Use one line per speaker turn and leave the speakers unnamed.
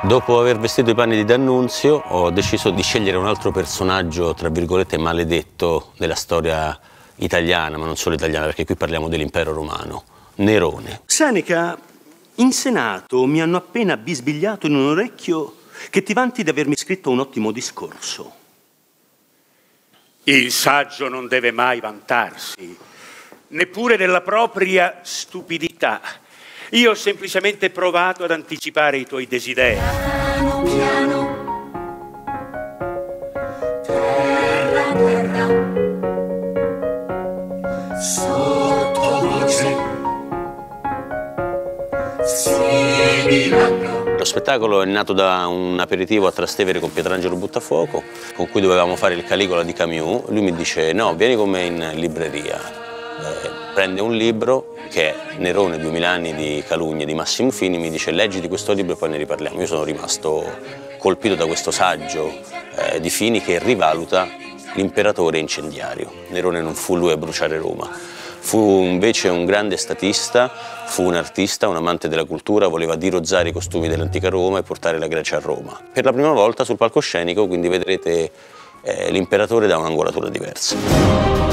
Dopo aver vestito i panni di D'Annunzio ho deciso di scegliere un altro personaggio, tra virgolette, maledetto della storia italiana, ma non solo italiana, perché qui parliamo dell'impero romano, Nerone.
Seneca, in Senato mi hanno appena bisbigliato in un orecchio che ti vanti di avermi scritto un ottimo discorso.
Il saggio non deve mai vantarsi, neppure della propria stupidità. Io ho semplicemente provato ad anticipare i tuoi desideri.
Piano, piano. Terra, terra. Sottovoce. Sibilanio.
Lo spettacolo è nato da un aperitivo a Trastevere con Pietrangelo Buttafuoco, con cui dovevamo fare il Caligola di Camus. Lui mi dice: no, vieni con me in libreria. Prende un libro che è Nerone, 2000 anni di calunnie di Massimo Fini, mi dice: leggiti questo libro e poi ne riparliamo. Io sono rimasto colpito da questo saggio di Fini che rivaluta l'imperatore incendiario. Nerone non fu lui a bruciare Roma, fu invece un grande statista, fu un artista, un amante della cultura, voleva dirozzare i costumi dell'antica Roma e portare la Grecia a Roma. Per la prima volta sul palcoscenico, quindi vedrete l'imperatore da un'angolatura diversa.